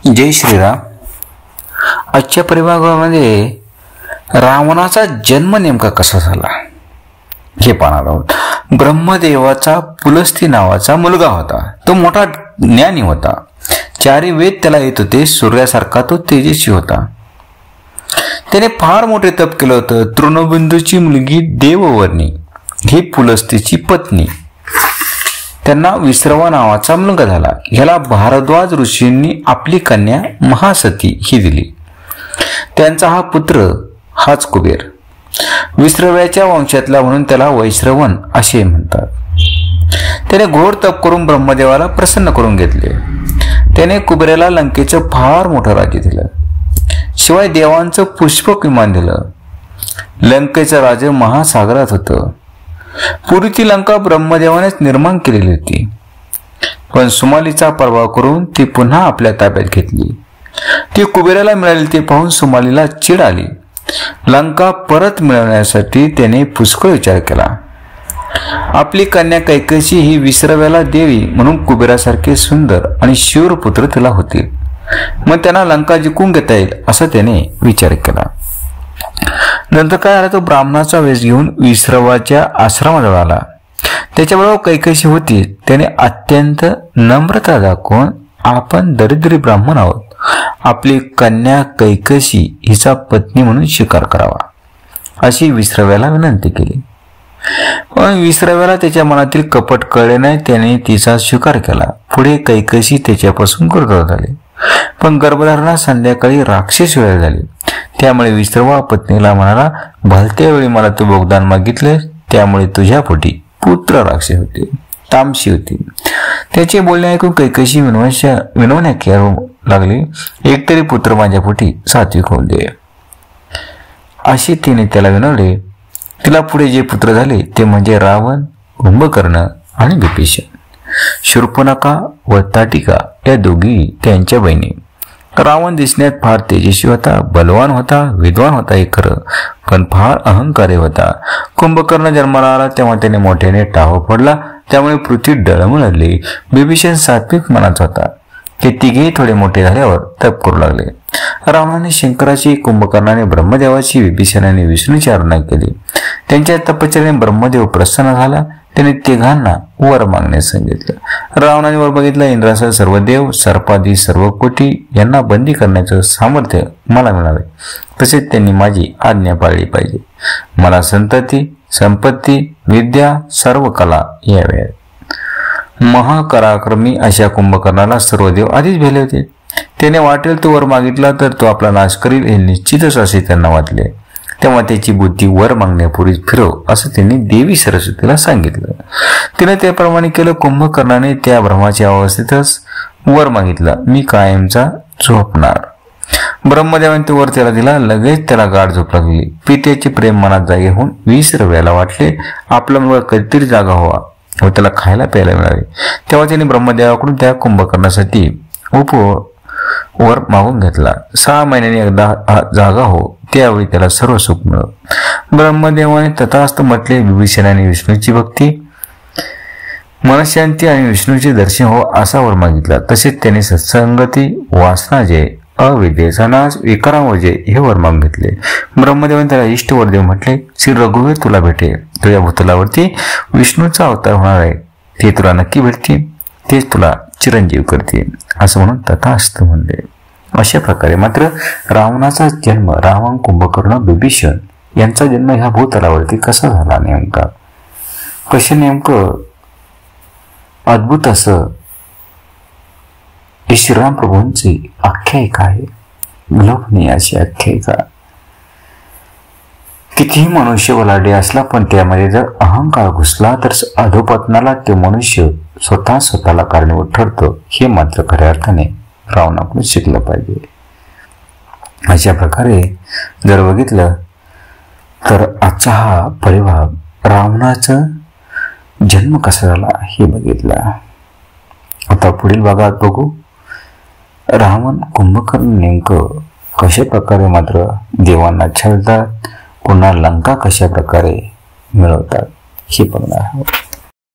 जय श्रीराम. आजच्या परिभागामध्ये रावणाचा जन्म नेमका कसा झाला हे पाहणार आहोत. ब्रह्मदेवाचा पुलस्ती नावाचा मुलगा होता. तो मोठा ज्ञानी होता. चारी वेद त्याला येत होते. सूर्यासारखा तो तेजस्वी होता. त्याने फार मोठे तप केलं होतं. तृणबिंदूची मुलगी देववर्णी ही पुलस्तीची पत्नी. त्यांना विश्रवा नावाचा मुलगा झाला. ह्याला भारद्वाज ऋषींनी आपली कन्या महासती ही दिली. त्यांचा हा पुत्र हाच कुबेर. विश्रव्याच्या वंशातला म्हणून त्याला वैश्रवण असे म्हणतात. त्याने घोर तप करून ब्रह्मदेवाला प्रसन्न करून घेतले. त्याने कुबेराला लंकेचं फार मोठं राज्य दिलं. शिवाय देवांचं पुष्पक विमान दिलं. लंकेचं राज्य महासागरात होतं. पूर्वी ती लंका ब्रह्मदेवानेच निर्माण केलेली होती. पण सुमालीचा प्रभाव करून ती पुन्हा आपल्या ताब्यात घेतली. ती कुबेराला मिळाली ते पाहून सुमालीला चिड आली. लंका परत मिळवण्यासाठी त्याने पुष्कळ विचार केला. आपली कन्या कैकसी ही विश्रव्याला देवी म्हणून कुबेरासारखे सुंदर आणि शूर पुत्र तिला होतील. मग त्यांना लंका जिंकून घेता येईल असा त्याने विचार केला. नंतर काय झालं, तो ब्राह्मणाचा वेश घेऊन विश्रवाच्या आश्रमाजवळ आला. त्याच्याबरोबर कैकसी होती. त्याने अत्यंत नम्रता दाखवून आपण दरिद्री ब्राह्मण आहोत, आपली कन्या कैकसी हिचा पत्नी म्हणून स्वीकार करावा अशी विश्रव्याला विनंती केली. पण विश्रव्याला त्याच्या मनातील कपट कळले नाही. त्याने तिचा स्वीकार केला. पुढे कैकसी त्याच्यापासून गर्भवती झाली. पण गर्भधारणा संध्याकाळी राक्षस वेळ झाली. त्यामुळे विश्रवा पत्नीला म्हणाला, भलत्या वेळी मला तू भोगदान मागितले, त्यामुळे तुझ्या पोटी पुत्र राक्षस होते, तामशी होती. त्याचे बोलणे ऐकून कैकसी विनवण्या करू लागली. एकतरी पुत्र माझ्या पोटी सात्विक होऊ दे अशी तिने त्याला विनवले. तिला पुढे जे पुत्र झाले ते म्हणजे रावण, कुंभकर्ण आणि विभीषण. शूर्पणखा व ताटिका या दोघी त्यांच्या बहिणी. रावण दिसण्यात फार तेजस्वी होता, बलवान होता, विद्वान होता हे खरं, पण फार अहंकारी होता. कुंभकर्ण जन्माला आला तेव्हा त्याने मोठ्याने टाहो पडला, त्यामुळे पृथ्वी डळमळली. विभीषण सात्विक मनाचा होता. ते तिघेही थोडे मोठे झाल्यावर तप करू लागले. रावणाने शंकराची, कुंभकर्णाने ब्रह्मदेवाची, विभीषणाने विष्णूची आराधना केली. त्यांच्या तपश्चर्याने ब्रह्मदेव प्रसन्न झाला. त्याने तिघांना वर मागण्यास सांगितलं. रावणाने वर बघितलं. इंद्रासह सर्व देव, सर्पादी सर्व कोटी यांना बंदी करण्याचं सामर्थ्य मला मिळावे, तसेच त्यांनी माझी आज्ञा पाळली पाहिजे. मला संतती, संपत्ती, विद्या, सर्व कला याव्यात. महापराक्रमी अशा कुंभकर्णाला सर्व देव आधीच भेटले होते. त्याने वाटेल तो वर मागितला तर तो आपला नाश करील हे निश्चितच असे त्यांना वाटले. तेव्हा त्याची बुद्धी वर मागण्यापूर्वीच फिरव असं त्यांनी देवी सरस्वतीला सांगितलं. तिने त्याप्रमाणे केलं. कुंभकर्णाने त्या भ्रमाच्या अवस्थेतच वर मागितलं, मी कायमचा झोपणार. ब्रह्मदेवाने तो वर त्याला दिला. लगेच त्याला गाढ झोप लागली. पित्याचे प्रेम मनात जागे होऊन विश्रव्याला वाटले आपला मुलगा कधीतरी जागा व्हावा व त्याला खायला प्यायला मिळावे. तेव्हा त्याने ब्रह्मदेवाकडून त्या कुंभकर्णासाठी वर मागून घेतला. 6 महिन्यांनी एकदा जागा हो, त्यावेळी त्याला सर्व सुख मिळव. ब्रह्मदेवाने तथास्त म्हटले. विभीषणाने विष्णूची भक्ती, मनशांती आणि विष्णूचे दर्शन हो असा वर मागितला. तसेच त्याने सत्संगती, वासनाजय, अविद्येचा नाश, विकारांवजय हे वर मागून घेतले. ब्रह्मदेवाने त्याला इष्ट वर देव म्हटले, श्री रघुवीर तुला भेटे. तुझ्या भूतलावरती विष्णूचा अवतार होणार आहे. ते तुला नक्की भेटतील, तेच तुला चिरंजीव करतील असं म्हणून तथास्त म्हणले. अशा प्रकारे मात्र रावणाचा जन्म, रावण, कुंभकर्ण, विभीषण यांचा जन्म ह्या भूतलावरती कसा झाला नेमका, कसे नेमकं अद्भुत असं ही श्रीराम प्रभूंची आख्यायिका आहे. विलोभनीय अशी आख्यायिका. कितीही मनुष्य वलाडे असला पण त्यामध्ये जर अहंकार घुसला तर अधोपतनाला ते मनुष्य स्वतःला कारणीभूत ठरतं. हे मात्र खऱ्या अर्थाने रावणाकडून शिकलं पाहिजे. अशा प्रकारे जर बघितलं तर आजचा हा परिभाग रावणाचा जन्म कसा झाला हे बघितला. आता पुढील भागात बघू रावण, कुंभकर्ण नेमकं कशा प्रकारे मात्र देवांना छळतात, पुन्हा लंका कशा प्रकारे मिळवतात हे बघणार आहोत.